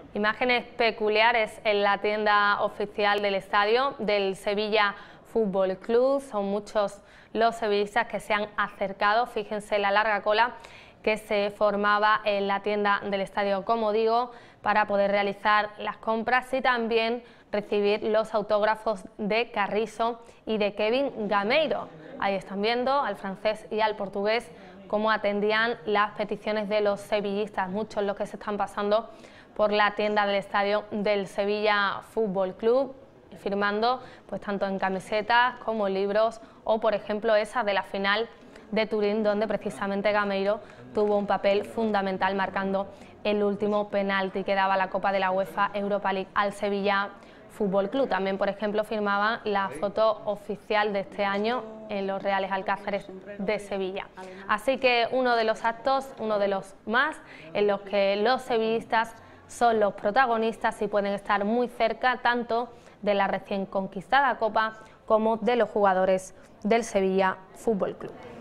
Imágenes peculiares en la tienda oficial del estadio del Sevilla Fútbol Club. Son muchos los sevillistas que se han acercado. Fíjense la larga cola que se formaba en la tienda del estadio, como digo, para poder realizar las compras y también recibir los autógrafos de Carrizo y de Kevin Gameiro. Ahí están viendo al francés y al portugués cómo atendían las peticiones de los sevillistas, muchos los que se están pasando por la tienda del estadio del Sevilla Fútbol Club, firmando pues tanto en camisetas como libros, o por ejemplo esa de la final de Turín, donde precisamente Gameiro tuvo un papel fundamental marcando el último penalti que daba la Copa de la UEFA Europa League al Sevilla Fútbol Club. También, por ejemplo, firmaba la foto oficial de este año en los Reales Alcázares de Sevilla. Así que uno de los actos, uno de los más, en los que los sevillistas son los protagonistas y pueden estar muy cerca tanto de la recién conquistada Copa como de los jugadores del Sevilla Fútbol Club.